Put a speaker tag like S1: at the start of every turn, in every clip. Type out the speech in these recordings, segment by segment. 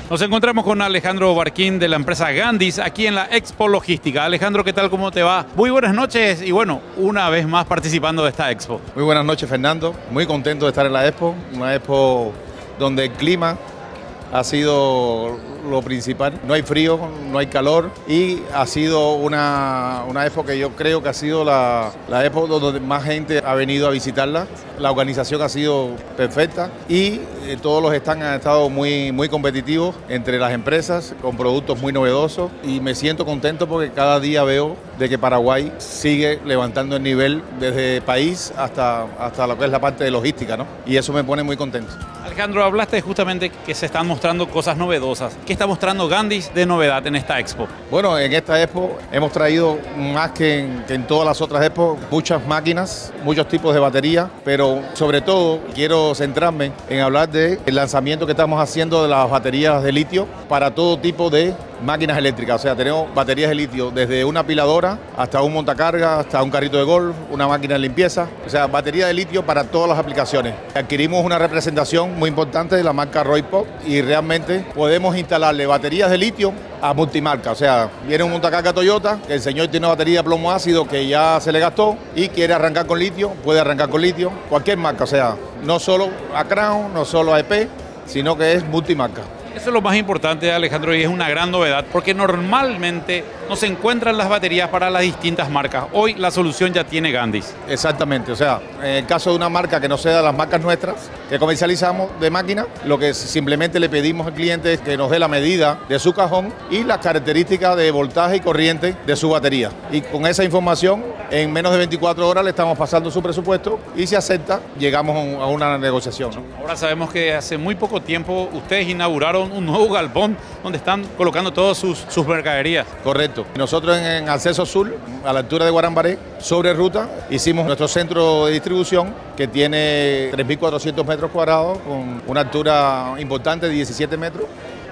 S1: Nos encontramos con Alejandro Barquín de la empresa Gandis aquí en la Expo Logística. Alejandro, ¿qué tal? ¿Cómo te va? Muy buenas noches y bueno, una vez más participando de esta Expo.
S2: Muy buenas noches, Fernando. Muy contento de estar en la Expo, una Expo donde el clima ha sido lo principal. No hay frío, no hay calor y ha sido una Expo que yo creo que ha sido la Expo donde más gente ha venido a visitarla. La organización ha sido perfecta y todos los stands han estado muy competitivos entre las empresas con productos muy novedosos y me siento contento porque cada día veo de que Paraguay sigue levantando el nivel desde país hasta lo que es la parte de logística, ¿no? Y eso me pone muy contento.
S1: Alejandro, hablaste justamente que se están mostrando cosas novedosas. ¿Qué está mostrando Gandis de novedad en esta Expo?
S2: Bueno, en esta Expo hemos traído más que en todas las otras Expos, muchas máquinas, muchos tipos de baterías, pero sobre todo quiero centrarme en hablar del lanzamiento que estamos haciendo de las baterías de litio para todo tipo de máquinas eléctricas. O sea, tenemos baterías de litio desde una piladora hasta un montacarga, hasta un carrito de golf, una máquina de limpieza. O sea, batería de litio para todas las aplicaciones. Adquirimos una representación muy importante de la marca Roypop y realmente podemos instalarle baterías de litio a multimarca. O sea, viene un montacarga Toyota, que el señor tiene una batería de plomo ácido que ya se le gastó y quiere arrancar con litio, puede arrancar con litio, cualquier marca. O sea, no solo a Crown, no solo a EP, sino que es multimarca.
S1: Eso es lo más importante, Alejandro, y es una gran novedad, porque normalmente no se encuentran las baterías para las distintas marcas. Hoy la solución ya tiene Gandis.
S2: Exactamente, o sea, en el caso de una marca que no sea de las marcas nuestras, que comercializamos de máquina, lo que simplemente le pedimos al cliente es que nos dé la medida de su cajón y las características de voltaje y corriente de su batería. Y con esa información, en menos de 24 horas le estamos pasando su presupuesto y si acepta, llegamos a una negociación, ¿no?
S1: Ahora sabemos que hace muy poco tiempo ustedes inauguraron un nuevo galpón donde están colocando todas sus mercaderías.
S2: Correcto. Nosotros en Acceso Sur, a la altura de Guarambaré, sobre ruta, hicimos nuestro centro de distribución que tiene 3.400 metros cuadrados con una altura importante de 17 metros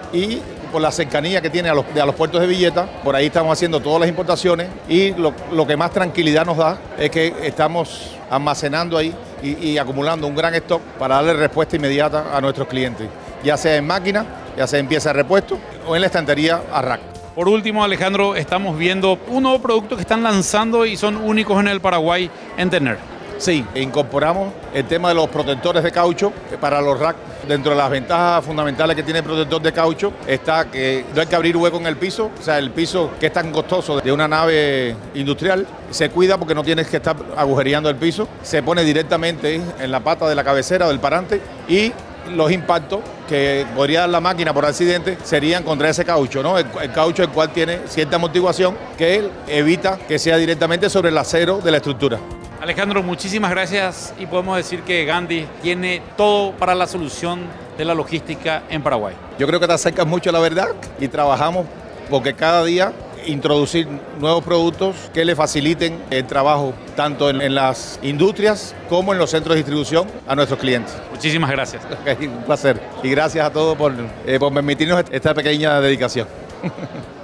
S2: y por la cercanía que tiene a los puertos de Villeta, por ahí estamos haciendo todas las importaciones y lo que más tranquilidad nos da es que estamos almacenando ahí y acumulando un gran stock para darle respuesta inmediata a nuestros clientes, ya sea en máquina, ya sea en pieza de repuesto o en la estantería a rack.
S1: Por último, Alejandro, estamos viendo un nuevo producto que están lanzando y son únicos en el Paraguay en tener.
S2: Sí, incorporamos el tema de los protectores de caucho para los racks. Dentro de las ventajas fundamentales que tiene el protector de caucho está que no hay que abrir hueco en el piso, o sea, el piso que es tan costoso de una nave industrial se cuida porque no tienes que estar agujereando el piso, se pone directamente en la pata de la cabecera o del parante y los impactos que podría dar la máquina por accidente serían contra ese caucho, ¿no? El caucho el cual tiene cierta amortiguación que evita que sea directamente sobre el acero de la estructura.
S1: Alejandro, muchísimas gracias y podemos decir que Gandis tiene todo para la solución de la logística en Paraguay.
S2: Yo creo que te acercas mucho a la verdad y trabajamos porque cada día introducir nuevos productos que le faciliten el trabajo tanto en las industrias como en los centros de distribución a nuestros clientes.
S1: Muchísimas gracias.
S2: Un placer y gracias a todos por permitirnos esta pequeña dedicación.